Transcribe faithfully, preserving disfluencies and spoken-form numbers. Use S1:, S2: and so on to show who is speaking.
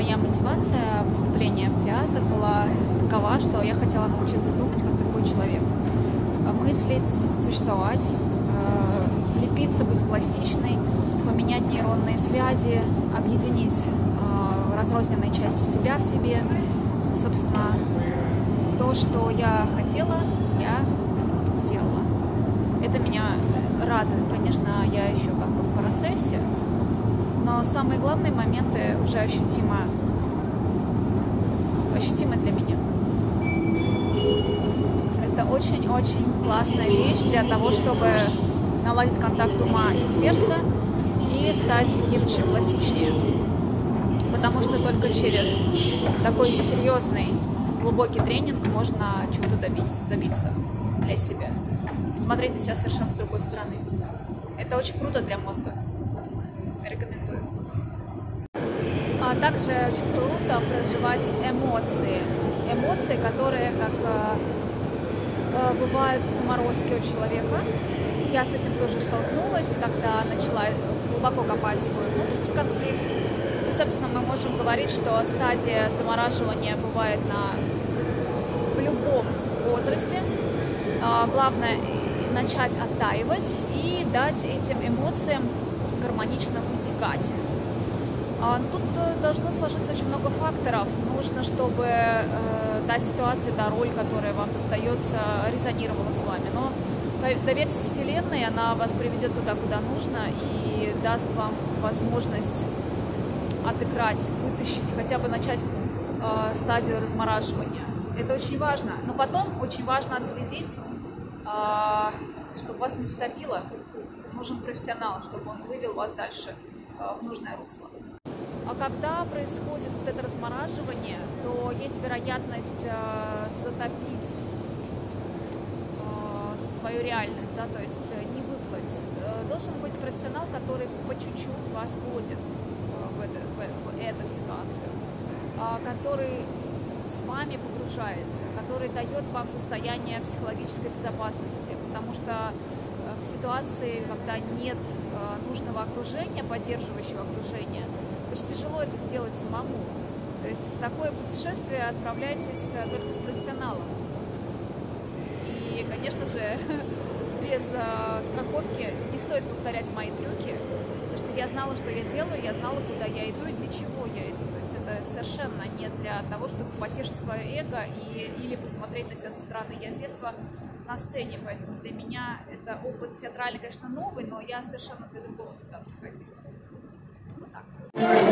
S1: моя мотивация поступления в театр была такова, что я хотела научиться думать как другой человек, мыслить, существовать, лепиться, быть пластичной, поменять нейронные связи, объединить разрозненные части себя в себе. Собственно, то, что я хотела, я сделала. Это меня радует. Конечно, я еще как бы в процессе, но самые главные моменты уже ощутимо, ощутимы для меня. Это очень-очень классная вещь для того, чтобы наладить контакт ума и сердца и стать гибче, пластичнее. Потому что только через такой серьезный, глубокий тренинг можно чего-то добиться, добиться для себя. Посмотреть на себя совершенно с другой стороны. Это очень круто для мозга. Рекомендую. А также очень круто проживать эмоции. Эмоции, которые как э, бывают в заморозке у человека. Я с этим тоже столкнулась, когда начала глубоко копать свой внутренний конфликт. И, собственно, мы можем говорить, что стадия замораживания бывает на, в любом возрасте. А, главное начать оттаивать и дать этим эмоциям гармонично вытекать. А, тут должно сложиться очень много факторов. Нужно, чтобы э, та ситуация, та роль, которая вам достается, резонировала с вами. Но доверьтесь Вселенной, она вас приведет туда, куда нужно, и даст вам возможность отыграть, вытащить, хотя бы начать э, стадию размораживания. Это очень важно. Но потом очень важно отследить, э, чтобы вас не затопило. Нужен профессионал, чтобы он вывел вас дальше э, в нужное русло. А когда происходит вот это размораживание, то есть вероятность э, затопить э, свою реальность, да, то есть не выплыть. Э, должен быть профессионал, который по чуть-чуть вас вводит в, это, в, в эту ситуацию, э, который с вами погружается, который дает вам состояние психологической безопасности, потому что в ситуации, когда нет э, нужного окружения, поддерживающего окружения, очень тяжело это сделать самому. То есть в такое путешествие отправляйтесь только с профессионалом. И, конечно же, без э, страховки не стоит повторять мои трюки, потому что я знала, что я делаю, я знала, куда я иду и для чего я иду. То есть это совершенно не для того, чтобы потешить свое эго и, или посмотреть на себя со стороны. Я с детства на сцене, поэтому для меня это опыт театральный, конечно, новый, но я совершенно для другого туда приходила. Вот так.